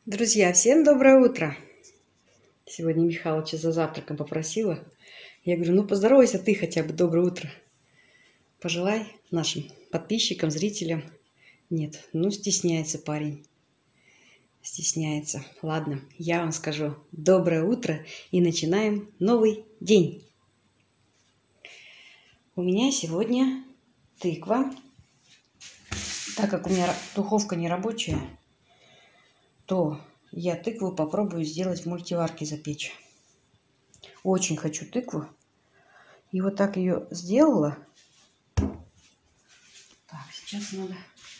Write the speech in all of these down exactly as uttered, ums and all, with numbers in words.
Друзья, всем доброе утро! Сегодня Михалыча за завтраком попросила. Я говорю, ну поздоровайся ты хотя бы, доброе утро. Пожелай нашим подписчикам, зрителям. Нет, ну стесняется парень. Стесняется. Ладно, я вам скажу доброе утро и начинаем новый день. У меня сегодня тыква. Так как у меня духовка не рабочая, то я тыкву попробую сделать в мультиварке запечь. Очень хочу тыкву. И вот так ее сделала. Так, сейчас надо...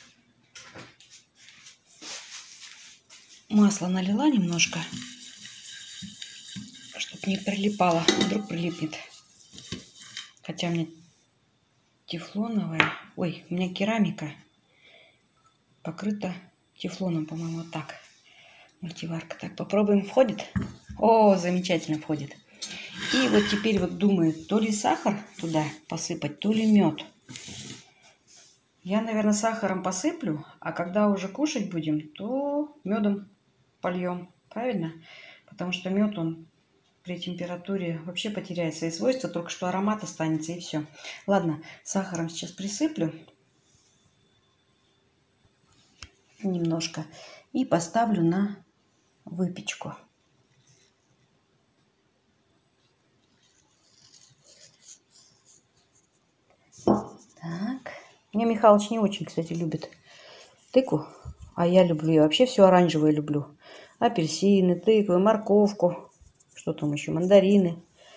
Масло налила немножко, чтобы не прилипало. Вдруг прилипнет. Хотя у меня тефлоновая... Ой, у меня керамика покрыта тефлоном, по-моему, вот так. Мультиварка. Так, попробуем. Входит? О, замечательно входит. И вот теперь вот думаю, то ли сахар туда посыпать, то ли мед. Я, наверное, сахаром посыплю, а когда уже кушать будем, то медом польем. Правильно? Потому что мед, он при температуре вообще потеряет свои свойства, только что аромат останется и все. Ладно, сахаром сейчас присыплю немножко и поставлю на выпечку. Так. Мне Михалыч не очень, кстати, любит тыкву, а я люблю ее. Вообще все оранжевое люблю. Апельсины, тыквы, морковку. Что там еще? Мандарины.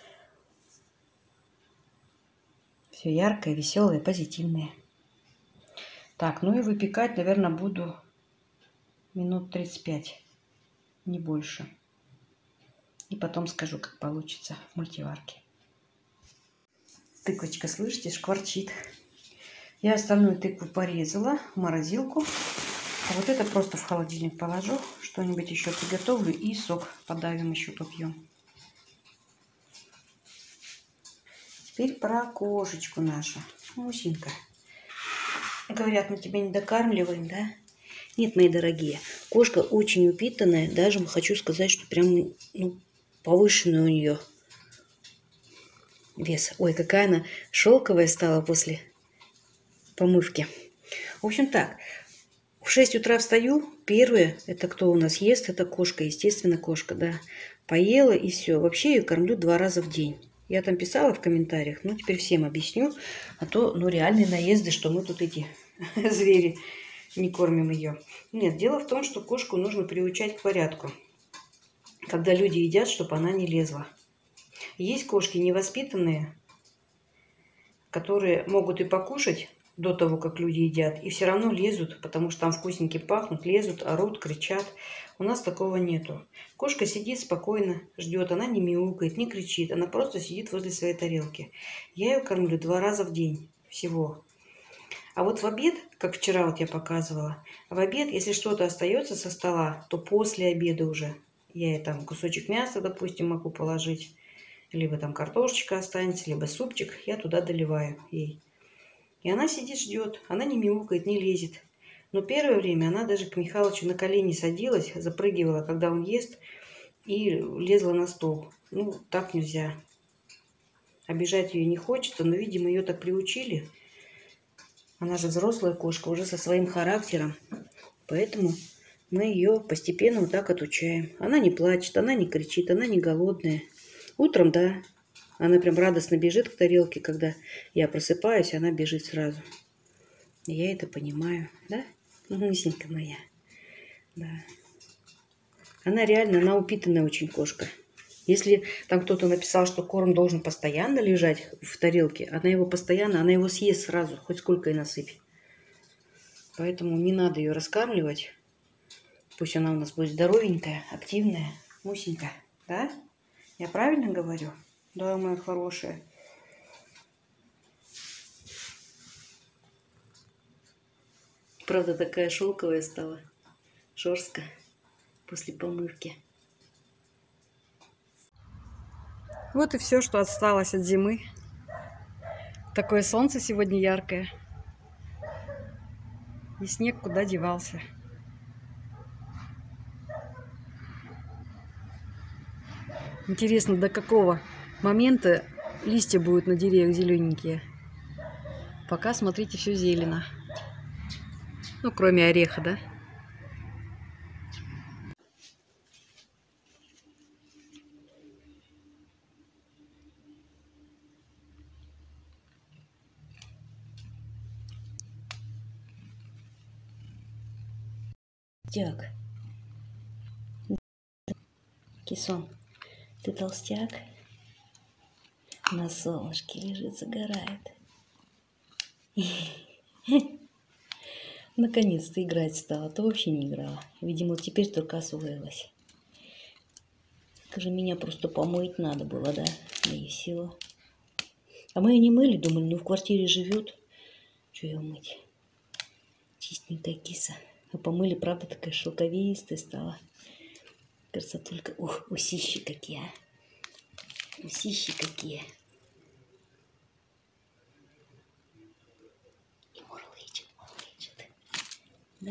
Все яркое, веселое, позитивное. Так, ну и выпекать, наверное, буду минут тридцать пять. Не больше. И потом скажу, как получится в мультиварке. Тыквочка, слышите, шкварчит. Я остальную тыкву порезала в морозилку. А вот это просто в холодильник положу. Что-нибудь еще приготовлю и сок подавим, еще попьем. Теперь про кошечку нашу. Мусенька. Говорят, мы тебя не докармливаем, да? Нет, мои дорогие. Кошка очень упитанная. Даже хочу сказать, что прям ну, повышенный у нее вес. Ой, какая она шелковая стала после помывки. В общем так. В шесть утра встаю. Первое, это кто у нас ест, это кошка. Естественно, кошка, да. Поела и все. Вообще ее кормлю два раза в день. Я там писала в комментариях, ну теперь всем объясню. А то, ну реальные наезды, что мы тут эти звери не кормим ее. Нет, дело в том, что кошку нужно приучать к порядку. Когда люди едят, чтобы она не лезла. Есть кошки невоспитанные, которые могут и покушать до того, как люди едят, и все равно лезут, потому что там вкусненько пахнут, лезут, орут, кричат. У нас такого нету. Кошка сидит спокойно, ждет, она не мяукает, не кричит, она просто сидит возле своей тарелки. Я ее кормлю два раза в день всего. А вот в обед, как вчера вот я показывала, в обед, если что-то остается со стола, то после обеда уже я ей там кусочек мяса, допустим, могу положить, либо там картошечка останется, либо супчик, я туда доливаю ей. И она сидит, ждет, она не мяукает, не лезет. Но первое время она даже к Михалычу на колени садилась, запрыгивала, когда он ест, и лезла на стол. Ну, так нельзя. Обижать ее не хочется, но, видимо, ее так приучили. Она же взрослая кошка, уже со своим характером. Поэтому мы ее постепенно вот так отучаем. Она не плачет, она не кричит, она не голодная. Утром, да, она прям радостно бежит к тарелке, когда я просыпаюсь, она бежит сразу. Я это понимаю, да? Мусенька моя. Да. Она реально, она упитанная очень кошка. Если там кто-то написал, что корм должен постоянно лежать в тарелке, она его постоянно, она его съест сразу, хоть сколько и насыпь. Поэтому не надо ее раскармливать. Пусть она у нас будет здоровенькая, активная, мусенька. Да? Я правильно говорю? Да, моя хорошая. Правда, такая шелковая стала. Шерстка после помывки. Вот и все, что осталось от зимы. Такое солнце сегодня яркое. И снег куда девался. Интересно, до какого момента листья будут на деревьях зелененькие. Пока, смотрите, все зелено. Ну, кроме ореха, да? Толстяк. Кисон, ты толстяк? На солнышке лежит, загорает. Наконец-то играть стала, а то вообще не играла. Видимо, теперь только освоилась. Скажи, меня просто помыть надо было, да? Мои силы. А мы ее не мыли, думали, ну в квартире живет. Что ее мыть? Чистенькая киса. А помыли, правда, такая шелковистая стала. Кажется, только... Ух, усищи какие, а. Усищи какие. И мурлычет, мурлычет. Да?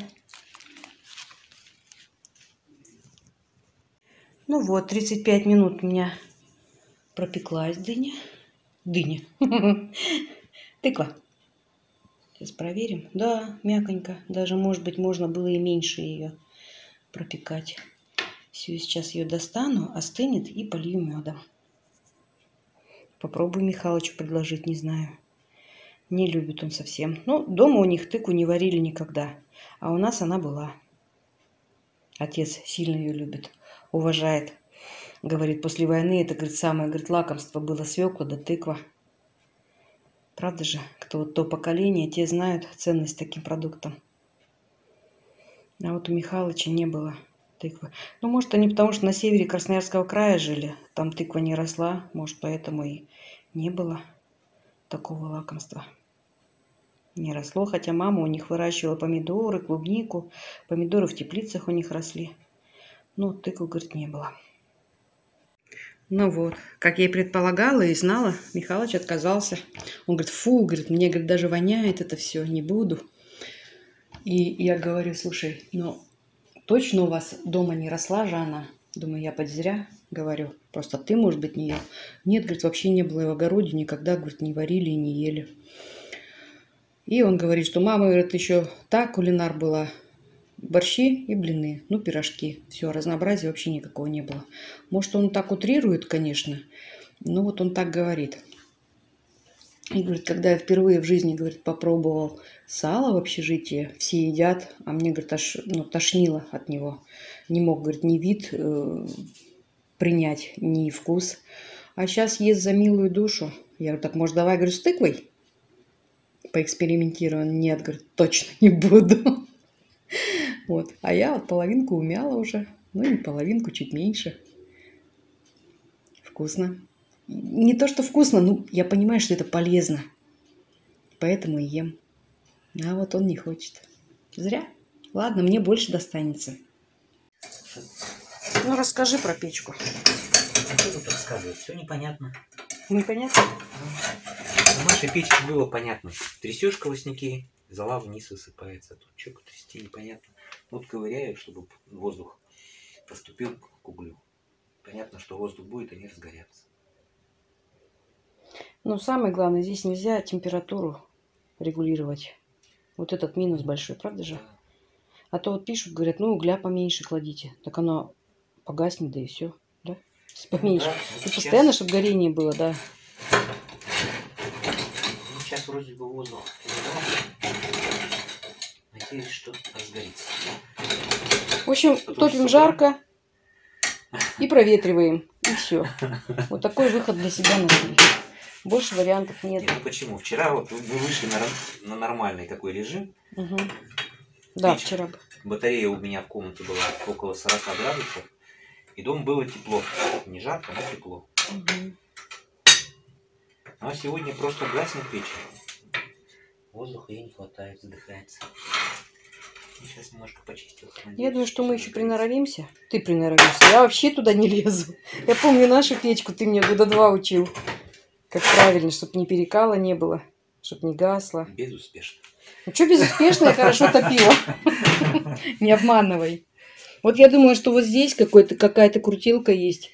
Ну вот, тридцать пять минут у меня пропеклась дыня. Дыня. Тыква. Сейчас проверим. Да, мяконько. Даже, может быть, можно было и меньше ее пропекать. Все, сейчас ее достану, остынет и полью медом. Попробую Михалычу предложить, не знаю. Не любит он совсем. Ну, дома у них тыкву не варили никогда. А у нас она была. Отец сильно ее любит, уважает. Говорит, после войны это, говорит, самое, говорит, лакомство было свекла да тыква. Правда же? Кто вот то поколение, те знают ценность таким продуктам. А вот у Михалыча не было тыквы. Ну, может, они потому что на севере Красноярского края жили. Там тыква не росла. Может, поэтому и не было такого лакомства. Не росло, хотя мама у них выращивала помидоры, клубнику. Помидоры в теплицах у них росли. Но тыквы, говорит, не было. Ну вот, как я и предполагала и знала, Михалыч отказался. Он говорит, фу, говорит, мне, говорит, даже воняет это все, не буду. И я говорю, слушай, ну точно у вас дома не росла же она? Думаю, я подь зря говорю, просто ты, может быть, не ел. Нет, говорит, вообще не было и в огороде, никогда, говорит, не варили и не ели. И он говорит, что мама, говорит, еще та кулинар была. Борщи и блины, ну, пирожки. Все, разнообразия вообще никакого не было. Может, он так утрирует, конечно, но вот он так говорит. И говорит, когда я впервые в жизни, говорит, попробовал сало в общежитии, все едят, а мне, говорит, аж, ну, тошнило от него. Не мог, говорит, ни вид э, принять, ни вкус. А сейчас ест за милую душу. Я говорю, так, может, давай, говорю, с тыквой поэкспериментируем? Нет, говорит, точно не буду. Вот. А я вот половинку умяла уже. Ну, не половинку, чуть меньше. Вкусно. Не то, что вкусно, но я понимаю, что это полезно. Поэтому и ем. А вот он не хочет. Зря. Ладно, мне больше достанется. Ну, расскажи про печку. Что тут рассказывать? Все непонятно. Непонятно? В нашей печке было понятно. Трясешь квасники, зола вниз высыпается. Тут что трясти непонятно. Вот ковыряю, чтобы воздух поступил к углю. Понятно, что воздух будет, они разгорятся. Но самое главное, здесь нельзя температуру регулировать. Вот этот минус большой, правда же? А то вот пишут, говорят, ну угля поменьше кладите. Так оно погаснет, да и все. Да? Поменьше. Да, и сейчас... постоянно, чтобы горение было, да. Ну, сейчас вроде бы воздух. Надеюсь, что разгорится. В общем, Потому топим жарко и проветриваем. И все. Вот такой выход для себя нашли. Больше вариантов нет. нет. Ну почему? Вчера вот вы вышли на, на нормальный такой режим. Угу. Да, Вечер. вчера. Батарея у меня в комнате была около сорока градусов. И дома было тепло. Не жарко, но тепло. Угу. Ну а сегодня просто гаснет печь. Воздуха ей не хватает, задыхается. И сейчас немножко почистил. Надеюсь, я думаю, что мы еще приноровимся. Ты приноровишься. Я вообще туда не лезу. Я помню нашу печку, ты мне года два учил. Как правильно, чтобы не перекала не было, чтобы не гасло. Безуспешно. Ну что безуспешно, я хорошо топила. Не обманывай. Вот я думаю, что вот здесь какая-то крутилка есть.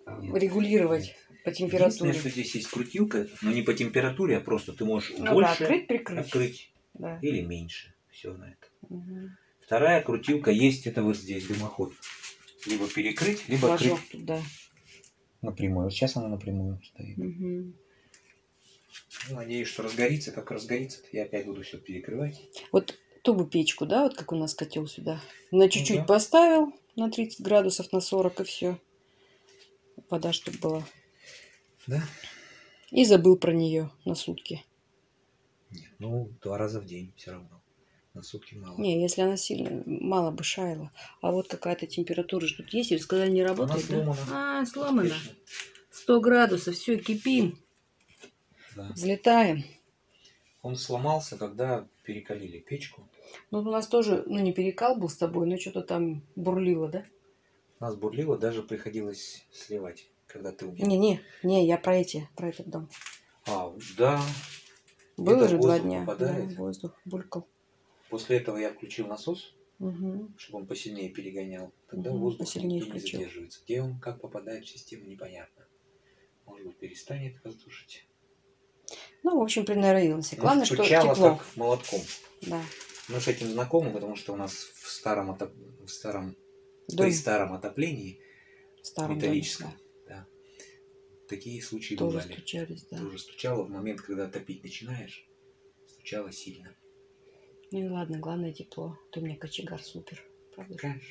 Нет. Регулировать по температуре. Единственное, что здесь есть крутилка, но не по температуре, а просто ты можешь Ну, больше да, открыть, прикрыть. открыть Да. или меньше. Все на это. Угу. Вторая крутилка есть, это вот здесь дымоход. Либо перекрыть, либо Флажок открыть туда. напрямую. Вот сейчас она напрямую стоит. Угу. Ну, надеюсь, что разгорится. Как разгорится, я опять буду все перекрывать. Вот ту бы печку, да, вот как у нас котел сюда. На чуть-чуть Ну, да. поставил, на тридцать градусов, на сорок, и все. Вода чтобы была. Да? И забыл про нее на сутки. Нет, ну, два раза в день все равно. На сутки мало. Не, если она сильно, мало бы шаяла. А вот какая-то температура же тут есть. Или сказали, не работает, Она да? сломана. А, сломана. Конечно. сто градусов, все, кипим. Да. Взлетаем. Он сломался, когда перекалили печку. Ну, у нас тоже, ну, не перекал был с тобой, но что-то там бурлило, да? Нас бурлило, даже приходилось сливать, когда ты умел. Не-не, не, я про эти, про этот дом. А, да. Было Это же два воздух дня. попадает. Да, воздух булькал. После этого я включил насос, Угу. чтобы он посильнее перегонял. Тогда Угу, воздух посильнее никто не включил. задерживается. Где он, как попадает в систему, непонятно. Может быть, перестанет воздушить. Ну, в общем, приноровился. Ну, Главное, что стучало тепло. как молотком. Да. Мы с этим знакомы, потому что у нас в старом, отоп... в старом... Дом при старом отоплении в старом металлическом, доме, да, такие случаи да. Тоже бывали. стучались, да. Тоже стучало в момент, когда топить начинаешь, стучало сильно. Ну и ладно, главное тепло. Ты у меня кочегар супер. Правда? Конечно.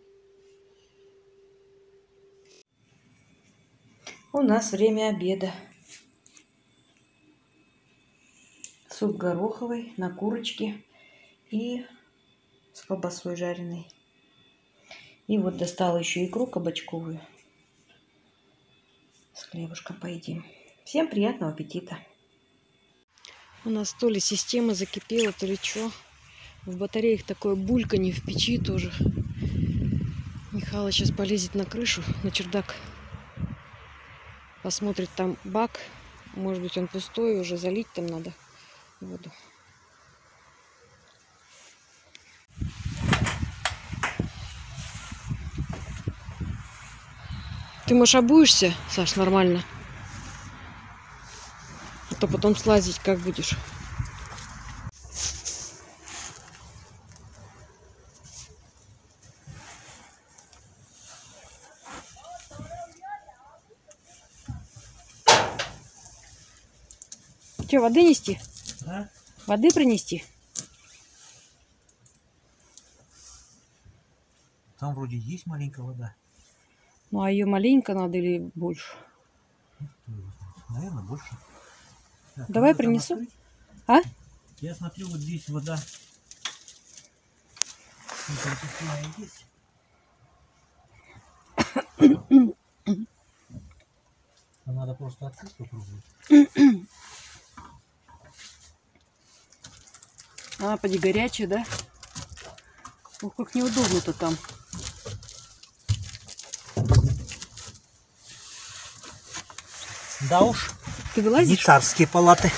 У нас время обеда. Суп гороховый на курочке и с колбасой жареной. И вот достала еще икру кабачковую. С хлебушком поедим. Всем приятного аппетита. У нас то ли система закипела, то ли что. В батареях такое бульканье, в печи тоже. Михаил сейчас полезет на крышу, на чердак. Посмотрит там бак. Может быть, он пустой, уже залить там надо воду. Ты, может, обуешься, Саш, нормально? А то потом слазить как будешь. Че, воды нести? А? Воды принести? Там вроде есть маленькая вода. Ну, а ее маленько надо или больше? Наверное, больше. Так, Давай надо там принесу. открыть. А? Я смотрю, вот здесь вода. Есть. Надо просто открыть, попробовать. Она поди горячая, да? Ох, как неудобно-то там. Да уж. Ты Не вылазишь? царские палаты.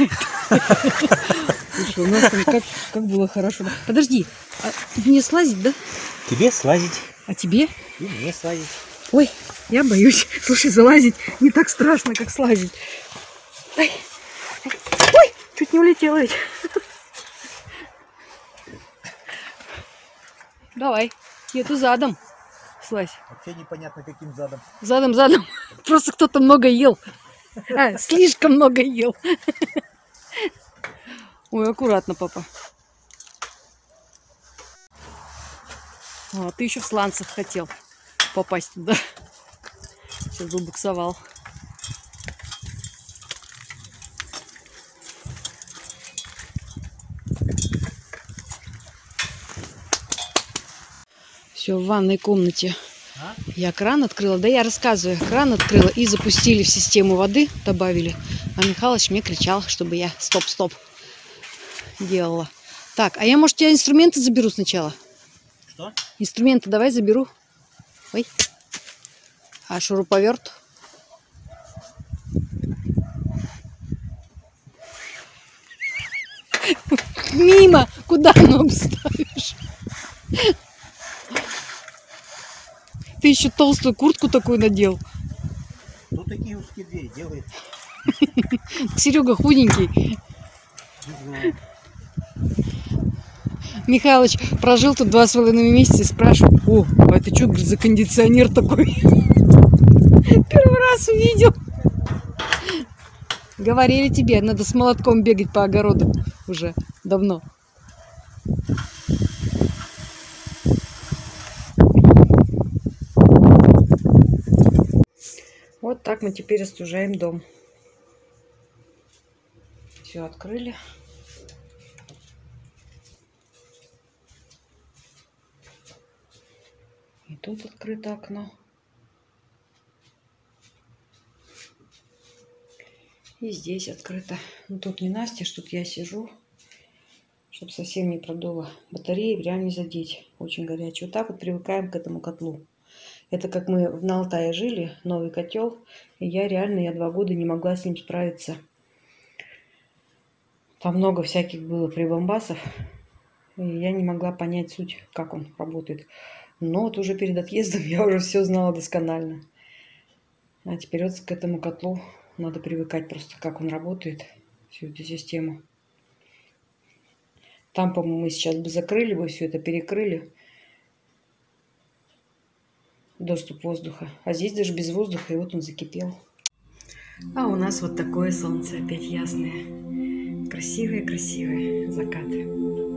Слушай, у нас там как, как было хорошо. Подожди, а мне слазить, да? Тебе слазить. А тебе? И мне слазить. Ой, я боюсь. Слушай, залазить не так страшно, как слазить. Ой, ой, чуть не улетела ведь. Давай, еду задом. Слазь. Вообще непонятно, каким задом. Задом, задом. Просто кто-то много ел. А, слишком много ел. Ой, аккуратно, папа. О, ты еще в сланцах хотел попасть туда. Сейчас бы буксовал. Все, в ванной комнате. А? Я кран открыла. Да я рассказываю. Кран открыла и запустили в систему воды. Добавили. А Михалыч мне кричал, чтобы я стоп-стоп делала. Так, а я, может, у тебя инструменты заберу сначала? Что? Инструменты давай заберу. Ой. А шуруповерт? Мимо! Куда ногу ставишь? Ты еще толстую куртку такую надел. Вот такие узкие двери делает. Серега худенький. Не знаю. Михалыч прожил тут два с половиной месяца и спрашивает: о, а это что, говорит, за кондиционер такой? Первый раз увидел. Говорили тебе, надо с молотком бегать по огороду уже давно. Вот так мы теперь остужаем дом. Все открыли. И тут открыто окно. И здесь открыто. Ну, тут не настежь, тут я сижу, чтобы совсем не продуло. Батареи прям не задеть. Очень горячие. Вот так вот привыкаем к этому котлу. Это как мы на Алтае жили, новый котел. И я реально, я два года не могла с ним справиться. Там много всяких было прибамбасов. И я не могла понять суть, как он работает. Но вот уже перед отъездом я уже все знала досконально. А теперь вот к этому котлу надо привыкать просто, как он работает, всю эту систему. Там, по-моему, мы сейчас бы закрыли бы все это, перекрыли доступ воздуха. А здесь даже без воздуха, и вот он закипел. А у нас вот такое солнце опять ясное. Красивые-красивые закаты.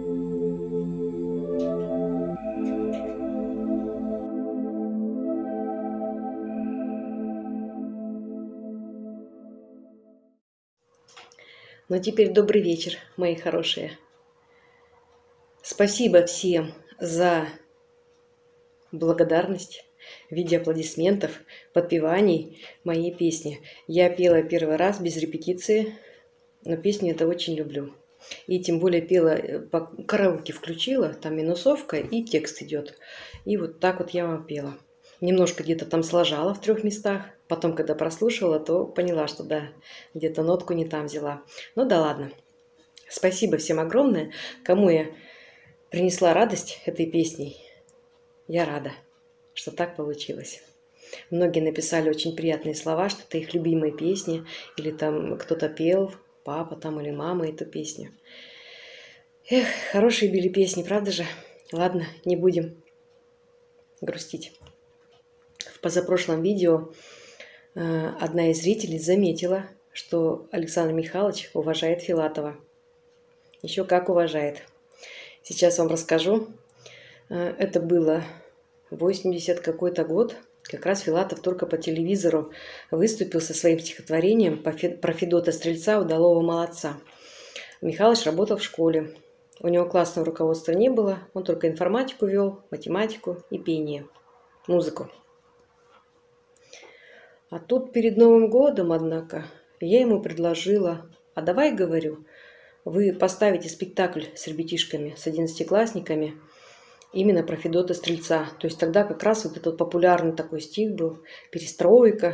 Ну а теперь добрый вечер, мои хорошие. Спасибо всем за благодарность в виде аплодисментов, подпеваний моей песни. Я пела первый раз без репетиции, но песню это очень люблю. И тем более пела, по караоке включила, там минусовка и текст идет. И вот так вот я вам пела. Немножко где-то там сложала в трех местах. Потом, когда прослушала, то поняла, что да, где-то нотку не там взяла. Ну да ладно. Спасибо всем огромное, кому я принесла радость этой песней. Я рада, что так получилось. Многие написали очень приятные слова, что это их любимые песни. Или там кто-то пел, папа там или мама эту песню. Эх, хорошие были песни, правда же? Ладно, не будем грустить. В позапрошлом видео э, одна из зрителей заметила, что Александр Михайлович уважает Филатова. Еще как уважает. Сейчас вам расскажу. Э, это было восемьдесят какой-то год. Как раз Филатов только по телевизору выступил со своим стихотворением про Федота Стрельца, удалого молодца. Михалыч работал в школе. У него классного руководства не было. Он только информатику вел, математику и пение, музыку. А тут перед Новым годом, однако, я ему предложила: а давай, говорю, вы поставите спектакль с ребятишками, с одиннадцатиклассниками, именно про Федота Стрельца. То есть тогда как раз вот этот популярный такой стих был, перестройка.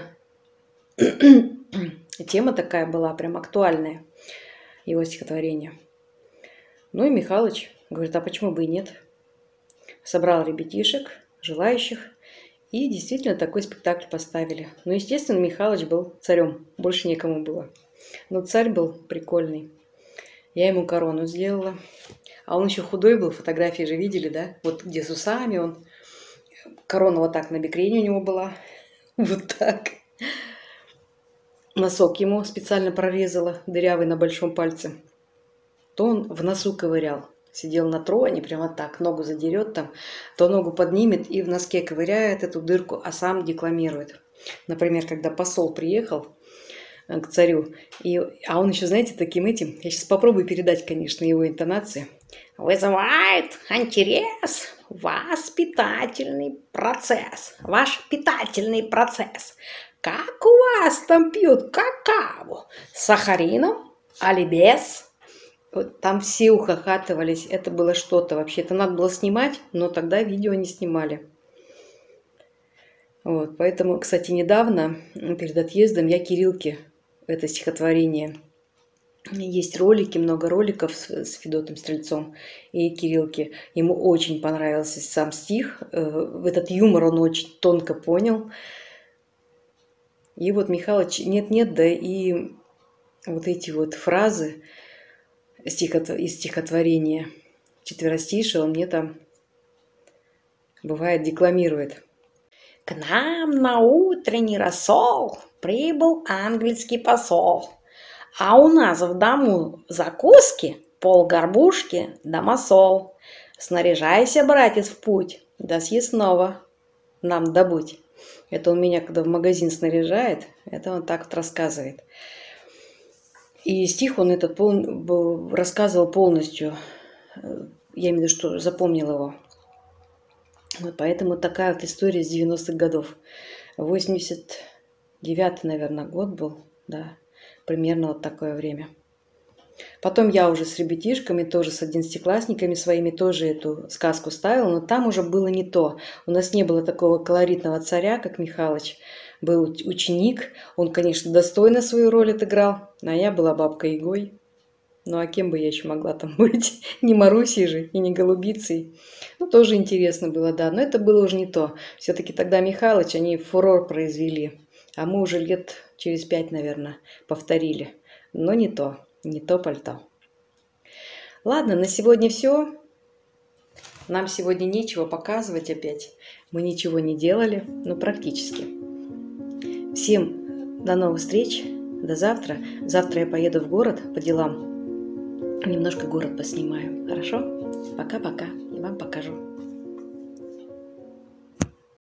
Тема такая была, прям актуальная, его стихотворение. Ну и Михалыч говорит: а почему бы и нет? Собрал ребятишек, желающих, и действительно такой спектакль поставили. Ну, естественно, Михалыч был царем, больше некому было. Но царь был прикольный. Я ему корону сделала. А он еще худой был, фотографии же видели, да? Вот где с усами он. Корона вот так на бекрень у него была. Вот так. Носок ему специально прорезала, дырявый на большом пальце. То он в носу ковырял. Сидел на троне, прямо так, ногу задерет там, то ногу поднимет и в носке ковыряет эту дырку, а сам декламирует. Например, когда посол приехал к царю, и, а он еще, знаете, таким этим, я сейчас попробую передать, конечно, его интонации. Вызывает интерес воспитательный процесс, ваш питательный процесс. Как у вас там пьют какао? С сахарином, али без? Вот там все ухахатывались, это было что-то вообще. Это надо было снимать, но тогда видео не снимали. Вот, поэтому, кстати, недавно, перед отъездом, я Кириллке это стихотворение. Есть ролики, много роликов с, с Федотом Стрельцом и Кириллке. Ему очень понравился сам стих. Этот юмор он очень тонко понял. И вот Михалыч нет-нет, да и вот эти вот фразы стихот... из стихотворения четверостишие он мне там, бывает, декламирует. К нам на утренний рассол прибыл английский посол, а у нас в дому закуски, полгорбушки да масол. Снаряжайся, братец, в путь, да съестного нам добудь. Это он меня, когда в магазин снаряжает, это он так вот рассказывает. И стих он этот пол, рассказывал полностью, я имею в виду, что запомнил его. Вот поэтому такая вот история с девяностых годов. восемьдесят девятый, наверное, год был, да, примерно вот такое время. Потом я уже с ребятишками, тоже с одиннадцатиклассниками своими, тоже эту сказку ставила, но там уже было не то. У нас не было такого колоритного царя, как Михалыч. Был ученик, он, конечно, достойно свою роль отыграл, а я была бабкой-ягой. Ну а кем бы я еще могла там быть? Не Марусей же и не Голубицей. Ну, тоже интересно было, да, но это было уже не то. Все-таки тогда Михалыч, они фурор произвели, а мы уже лет через пять, наверное, повторили. Но не то. Не то пальто. Ладно, на сегодня все. Нам сегодня нечего показывать опять. Мы ничего не делали, ну практически. Всем до новых встреч, до завтра. Завтра я поеду в город по делам. Немножко город поснимаю. Хорошо? Пока-пока. И вам покажу.